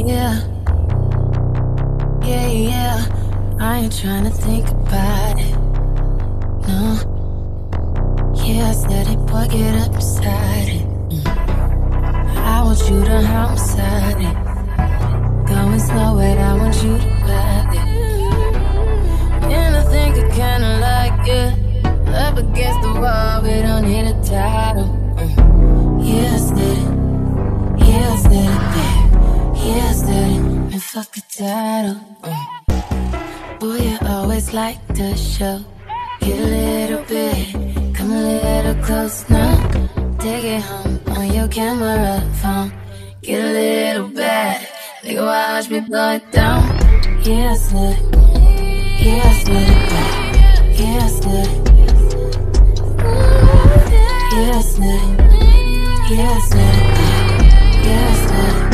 Yeah, yeah, yeah. I ain't tryna think about it. No. Yeah, I said it, boy, get up beside it. I want you to homicide it. Going slow, but I want you to ride it. And I think I kinda like it. Up against the wall, we don't need a title. Yeah, I said it. Yeah, I said it, babe. Yeah, I said it. And fuck the title. Boy, you always like the show. Get a little bit, come a little close now. Take it home on your camera phone. Get a little bad, nigga, watch me blow it down. Yeah, I said it. Yeah, I said it, babe. Yeah, I said it. Yeah, I said it. Yeah, I said it, babe. Yeah, I said it.